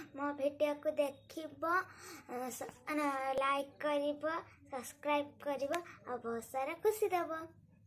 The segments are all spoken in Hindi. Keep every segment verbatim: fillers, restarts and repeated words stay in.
मो वीडियो को देखिबो लाइक करिबो सब्सक्राइब करिबो और बहुत सारा खुशी देबो।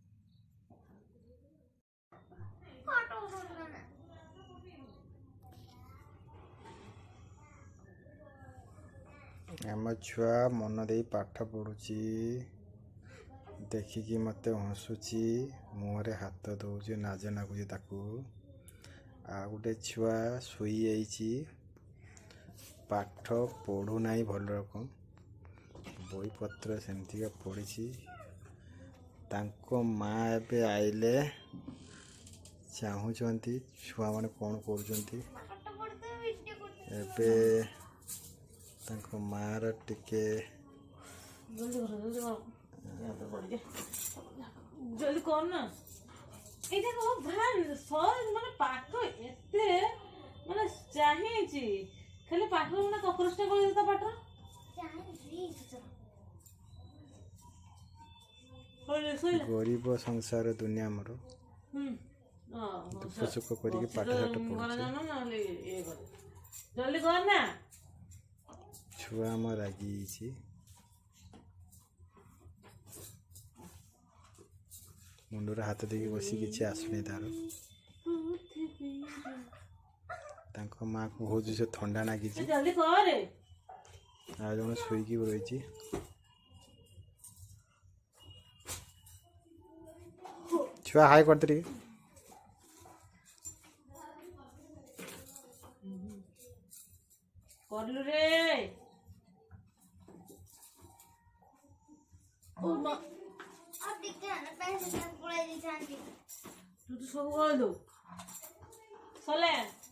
आम छुआ मन दे पाठ पढ़ुची देखिकी मत हसुची मुहरे हाथ दौचे नाज नागुची ताकू आ गोटे छुआ शुई जाइची पाठ पढ़ू नहीं भल रकम बही पत्र सेमतिका पड़ी तांको माँ एबे आइले चाहूचंती छुआ माने कौन करुचंती एबे तांको मार टिके जल्दी कर ना एटा को भान सर माने पाठ एते माने चाहिची खाली पाठ माने ककरस्टा कर देता पाठ गरीब संसार दुनिया मोर दुख सुख करके पाठ साठ पढ़ुचे जल्दी कर ना छुआ आम रागी मुंडर हाथ देकी बसी किसी आसुनी तार तांको माँ को बहुत से थंडा नागी जल्दी कर आ जन शुईकी रही छुआ हाय करते टे करलु रे ओ मा अब देखते हैं ना पैसे सब पुराई दी जाती तू तो सब कर दो चले